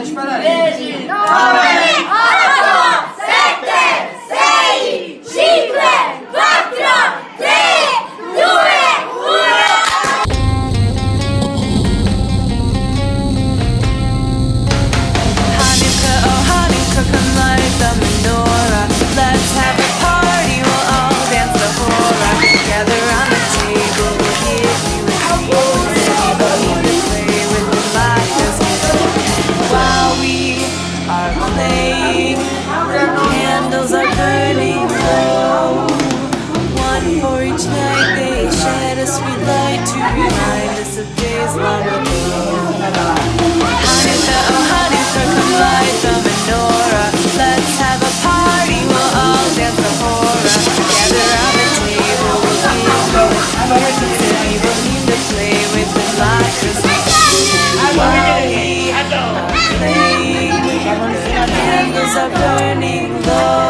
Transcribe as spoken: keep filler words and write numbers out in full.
Candles are burning low, one for each night. They shed a sweet light to remind us of days long ago. Hanukkah, oh Hanukkah, come light the menorah. Let's have a party, we'll all dance the hora. Gather around the table, we'll give you a evil need to play with the light Christmas. While we are playing, the candles are burning low.